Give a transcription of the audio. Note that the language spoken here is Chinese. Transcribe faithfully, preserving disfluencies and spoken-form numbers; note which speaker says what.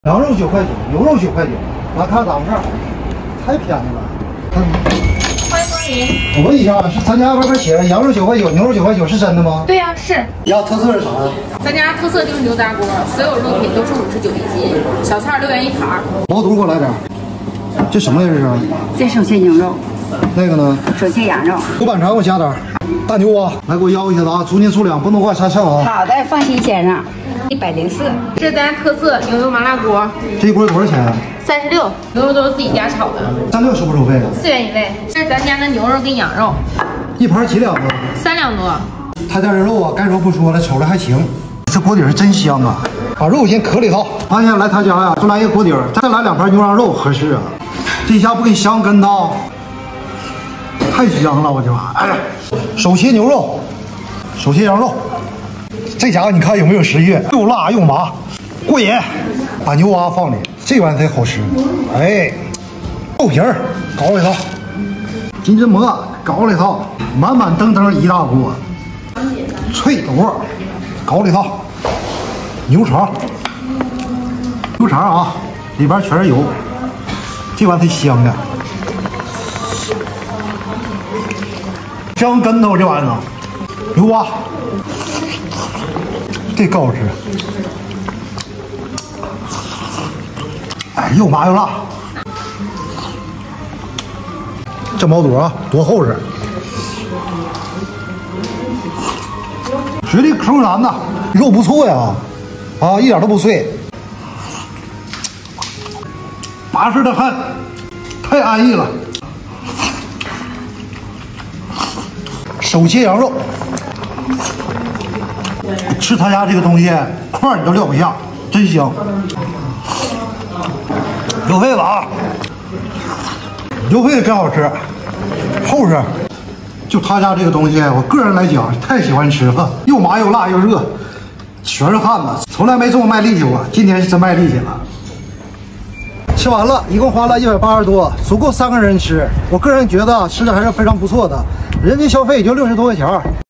Speaker 1: 羊肉九块九，牛肉九块九，咱看咋回事？太便宜了。看，
Speaker 2: 欢迎光临。
Speaker 1: 我问一下，是咱家外边写着羊肉九块九，牛肉九块九，是真的吗？
Speaker 2: 对呀、啊，是。
Speaker 1: 你家特色是啥呀？
Speaker 2: 咱家特色就是牛杂锅，所有肉品都是五十九一斤，小菜六元一盘。
Speaker 1: 毛肚给我来点。这什么呀？这是？
Speaker 3: 这手切牛肉。
Speaker 1: 那个呢？
Speaker 3: 手切羊肉。
Speaker 1: 豆瓣肠给我加点。大牛蛙，来给我要一下子啊！足斤数两，不能给我差上啊！
Speaker 3: 好的，放心先生。一百零四。
Speaker 2: 这是咱特色牛油麻辣锅。
Speaker 1: 这一锅多少钱啊？
Speaker 2: 三十六，牛肉都是自己家炒的。
Speaker 1: 三六收不收费啊？
Speaker 2: 四元一位。这是咱家的牛肉跟羊肉。
Speaker 1: 一盘几两啊？
Speaker 2: 三两多。
Speaker 1: 他家这肉啊，该说不说了，瞅着还行。这锅底是真香啊！把肉先搁里头。发现来他家呀，就来一个锅底，再来两盘牛羊肉合适啊。这下不给你香跟到，太香了，我就哎呀，手切牛肉，手切羊肉，这家伙你看有没有食欲？又辣又麻，过瘾。把牛蛙放里，这玩意才好吃。哎，豆皮儿搞里头，金针蘑搞里头，满满登登一大锅。脆肚搞里头，牛肠，牛肠啊，里边全是油，这玩意才香啊。香跟头这玩意儿，牛蛙，这够好吃。哎，又麻又辣。这毛肚啊，多厚实，水里口软呐，肉不错呀，啊，一点都不碎，拔丝的汗，太安逸了。手切羊肉，吃他家这个东西块你都撂不下，真香。牛肺子啊，牛肺子真好吃，厚实。就他家这个东西，我个人来讲太喜欢吃了，又麻又辣又热，全是汗呢，从来没这么卖力气过，今天是真卖力气了。吃完了，一共花了一百八十多，足够三个人吃。我个人觉得吃的还是非常不错的，人均消费也就六十多块钱。